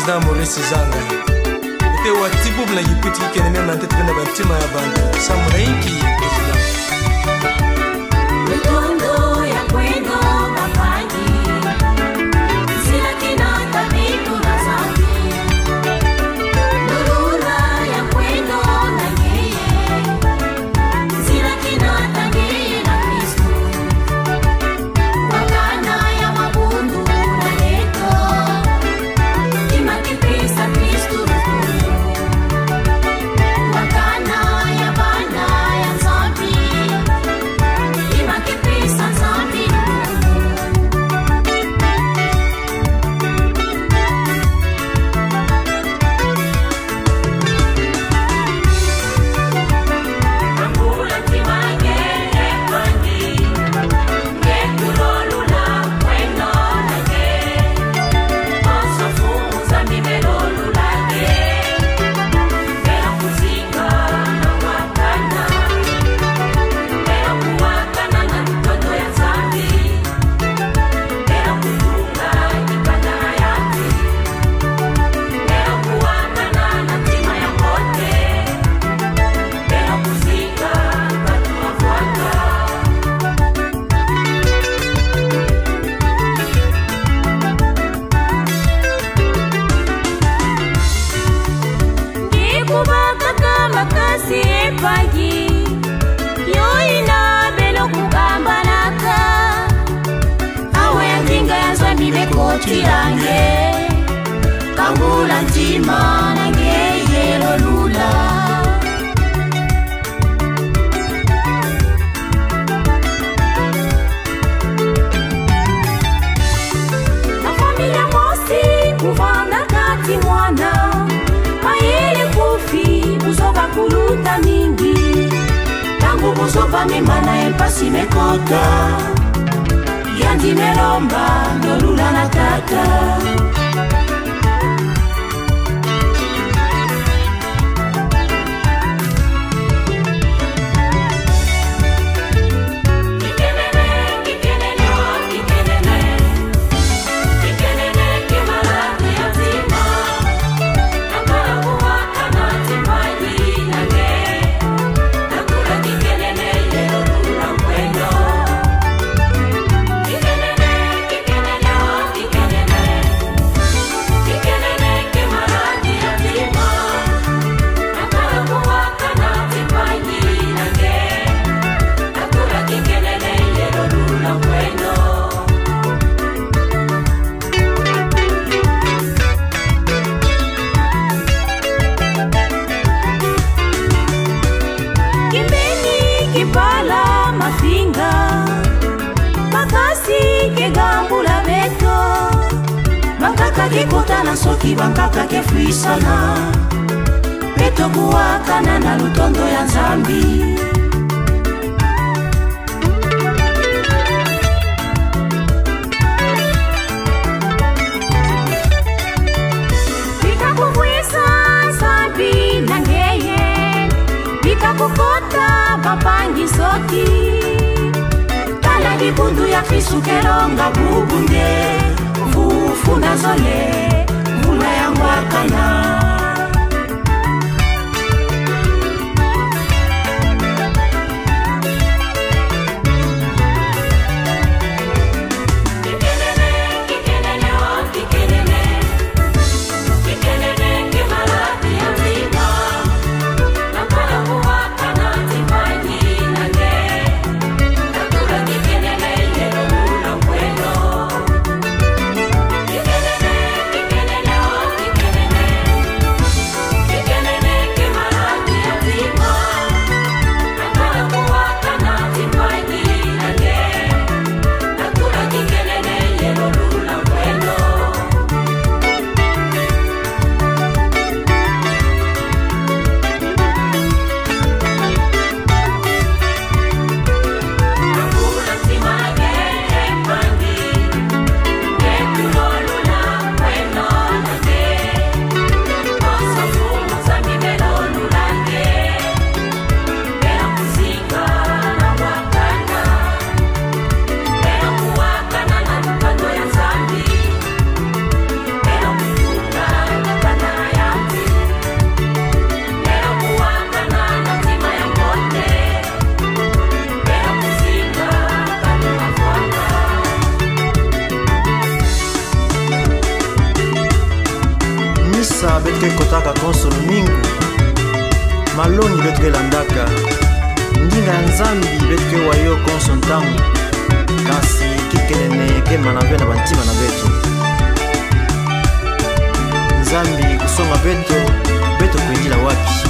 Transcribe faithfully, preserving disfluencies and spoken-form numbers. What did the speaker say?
Madame Maurice Zanga ite watibu mna yipiti kene mena ntetu kena bantima ya bantu Samuna inki president Lutondo ya kwendo mapangi Sila kinata mitu na zambi Nurula ya kwendo na ngeye Sila kinata ngeye na Kristo Wakana ya mabundu na leto Kima kipisa Kristo rukundo Wakana ya bana ya zambi Kima kipisa zambi Angula tima ngeke kwangi Ngekulolula kweno nage Osafumu zambi melolula ge Mbela kuzinga na wakana Mbela kuwakana na mtoto ya zambi Mbela kutunga kipanda hayati Mbela kuwakana na tima ya kote Mbela kuzinga katu wafuata Ngikubaka kama kasi epangi Yoina belo kugamba naka Awe ya ndinga ya zambi bekoti yange Kangula ntima nange yelo lula Na familia mosi kuvanga kati mwana Mayele kufi buzoka kuluta mingi Tangu buzoka memana empasi mekota Yandi melomba nolula na tata Kikenene, kikenene, oh, kikenene Kikenene kimalati ya tima Nakala kuwaka na timaji nage Nakula kikenene yelo lula kweno Kikenene, kikenene, oh, kikenene Kikenene kimalati ya tima Nakala kuwaka na timaji nage Nakula kikenene yelo lula kweno Kimbeni kipala mafinga Makasi kegambula beto Bankaka kikutana soki bankaka kefuisana Beto kuwakana na lutondo ya zambi Bika kufuisa zambi na ngeye Bika kukota bapangi soki Kala dibundu ya Kristu kelonga bubunde Fufu na zole Mula ya mwakana Kikenene, kikenene, oh, kikenene Kikenene kimalati ya tima Nakala kuwakana timaji nage Nakula kikenene yelo lula kweno Kikenene, kikenene, oh, kikenene ke kotaka konsolo mingu maloni betu ke landaka ndinga ya nzambi betu ke wayo konso ntango kasi kikelene kema na na bantima na betu nzambi kusonga betu betu kuindila wapi